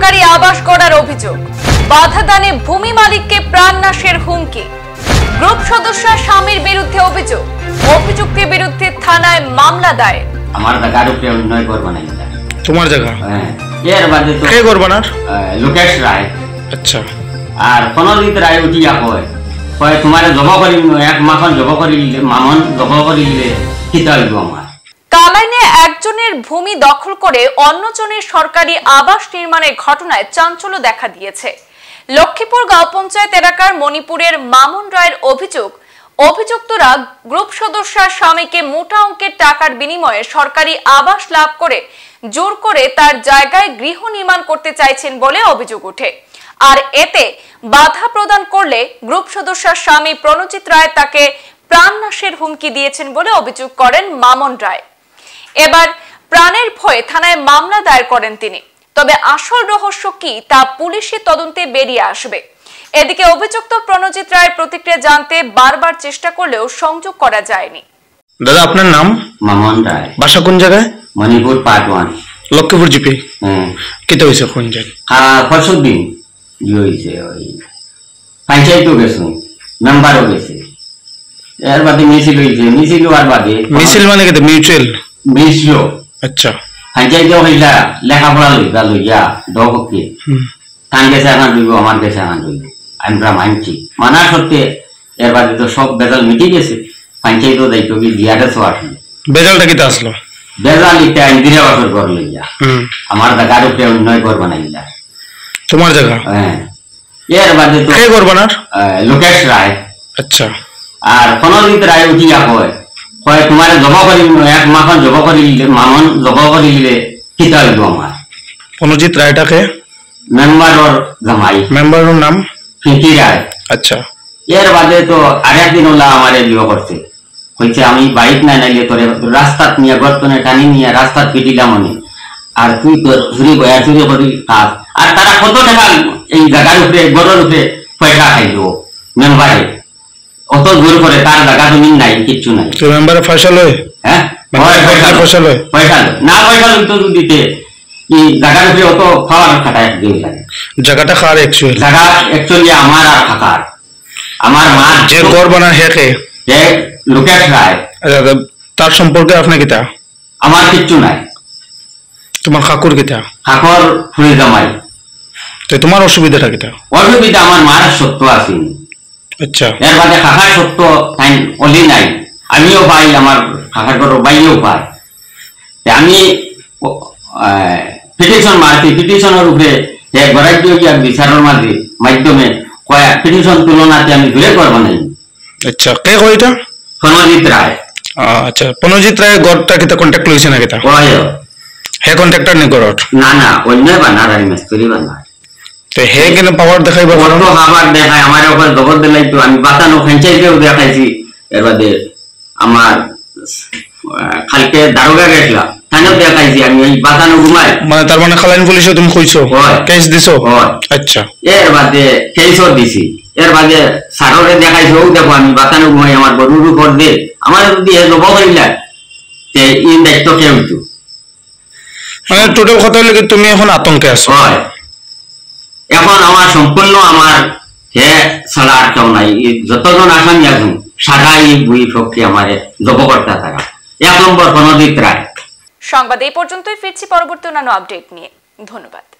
সরকারি আবাস গড়ার অভিযোগ, বাধা দানে ভূমি মালিককে প্রাণনাশের হুমকি। গ্রুপ সদস্য স্বামীর বিরুদ্ধে অভিযোগ, অভিযুক্তের বিরুদ্ধে থানায় মামলা দায়ের। আমার জায়গার উপরে অন্যায় করবা না। তোমার জায়গা? হ্যাঁ। এর বাদে তো কে করবা না? লোকেশ রায়। আচ্ছা। আর প্রণজিৎ রায় উঠিয়া কয় তোমার জব করিল, এক মাখন জব করিলে, মামন জব করিলে কিতা হইব আমার। কালাইনে একজনের ভূমি দখল করে অন্যজনের সরকারি আবাস নির্মাণের ঘটনায় চাঞ্চল্য দেখা দিয়েছে। লক্ষ্মীপুর গাঁও পঞ্চায়েত এলাকার মণিপুরের মামুন রায়ের অভিযোগ, অভিযুক্তরা গ্রুপ সদস্যের স্বামীকে মোটা অঙ্কের টাকার বিনিময়ে সরকারি আবাস লাভ করে জোর করে তার জায়গায় গৃহ নির্মাণ করতে চাইছেন বলে অভিযোগ ওঠে। আর এতে বাধা প্রদান করলে গ্রুপ সদস্যের স্বামী প্রণজিৎ রায় তাকে প্রাণনাশের হুমকি দিয়েছেন বলে অভিযোগ করেন মামুন রায়। এবার প্রাণের ভয়ে থানায় মামলা দায়ের করেন তিনি। তবে আসল রহস্য কি তা পুলিশের তদন্তে বেরিয়ে আসবে। এদিকে অভিযুক্ত প্রণজিৎ রায়ের প্রতিক্রিয়া জানতে বারবার চেষ্টা করলেও সংযোগ করা যায়নি। দাদা আপনার নাম? মামুন রায়। বাসা কোন জায়গায়? Manipur part 1, Lakshmipur GP. কেতে হয়েছে কোন জায়গায়? পরশুর দিন কি হয়েছে, ওই পঞ্চায়েতও গেছে, মেম্বারও গেছে। এর বাদে মিছিল হয়েছে, মিছিল হওয়ার বাদে মিছিল মানে কেতে মিউচুয়াল মিছিল। আচ্ছা। পঞ্চায়েতও হইলা লেখাপড়া লইবা লইয়া দপক্ষে কান গেছে এখন রইব, আমার গেছে এখন রইব, আমরা মানছি। মানা সত্ত্বে এর বাদে তো সব বেজাল মিটে গেছে। পঞ্চায়েতও দায়িত্ব কি দিয়ারেছো আসলে বেজালটা কিতা আসলো? বেজাল ইটা ইন্দিরা বছর ঘর লইয়া আমার জায়গার উপরে অন্যায় করবা না। ইলা তোমার জায়গা? হ্যাঁ। এর বাদে তো কে করবা না? লোকেশ রায়। আচ্ছা। আর প্রণজিৎ রায় উঠিয়া কয় তোমার জব করিল, এক মাখন জব করিলে, মামন জব করিলে কিতা হইব আমার। প্রণজিৎ রায়টাকে? মেম্বারর জামাই। মেম্বারের নাম? ফিকি রায়। আচ্ছা। এর বাদে তো আরেকদিন ওলা আমারে বিয়ে করছে, হয়েছে আমি বাইক নাই নাইলে তোরে রাস্তাত নিয়ে গর্তনে টানি নিয়ে রাস্তাত পিটিলাম অনেক, আর তুই তোর চুরি বয়া চুরি করি কাজ। আর তারা কত টাকা এই জায়গার উপরে গড়ের উপরে পয়সা খাইল মেম্বারে, অত জোর করে তার জায়গা জমিন নাই, কিচ্ছু নাই। মেম্বারে পয়সা লয়? হ্যাঁ পয়সা লয়। পয়সা লয় না, পয়সা লইতো দিতে কি জায়গার উপরে অত খাওয়ার খাটায় দিয়ে লাগে। জায়গাটা খার একচুয়ালি? জায়গা একচুয়ালি আমার আর খাকার। আমার মা যে ঘর বানা হেকে লোকেশ রায়। তার সম্পর্কে আপনার কিতা? আমার কিচ্ছু নাই। তোমার কাকুর কিতা? কাকুর ফুলে জামাই। তো তোমার অসুবিধাটা কিতা? অসুবিধা আমার মার সত্য আছে। আচ্ছা। এর বাদে কাকার সত্য তাই অলি নাই, আমিও পাই, আমার কাকার ঘর বাইরেও পাই। আমি পিটিশন মারছি, পিটিশনের উপরে গড়াই বিচারের মাঝে মাধ্যমে কয়েক পিটিশন তুলনাতে আমি দূরে করবো নাই। আচ্ছা। কে কয় এটা? প্রণজিৎ রায়। আচ্ছা। প্রণজিৎ রায় গড়টা কিতা কন্ট্যাক্ট লইছে না কিতা? হে কন্ট্রাক্টর নি গড়ট? না না, অন্য বানার আর মিস্ত্রি বানার। তো হে কেন পাওয়ার দেখাইবা? বড় খাবার দেখায় আমার ওপর জবর দিলাই তো আমি বাঁচানো পঞ্চায়েতেও দেখাইছি। এর বাদে আমার কালকে দারোগা গেছিলাম, তাইও দেখাইছি আমি এই বাঁচানো ঘুমাই। মানে তার মানে খালাইন পুলিশে তুমি কইছো? কেস দিছো? আচ্ছা। এর বাদে কেসও দিছি। এর বাদে সাররে দেখাইছি, ও দেখো আমি বাঁচানো ঘুমাই, আমার গরুর উপর দে আমার যদি জব করিলা তে ইন দায়িত্ব কে হইতো। মানে টোটাল কথা হলো কি তুমি এখন আতঙ্কে আছো? এখন আমার সম্পূর্ণ আমার হে ছাড়া আর কেউ নাই। যতজন আসামি আছেন সারা এই বই পক্ষে আমার জবকর্তা থাকা। 1 নম্বর প্রণজিৎ রায়। সংবাদ এই পর্যন্তই, ফিরছি পরবর্তী অন্যান্য আপডেট নিয়ে। ধন্যবাদ।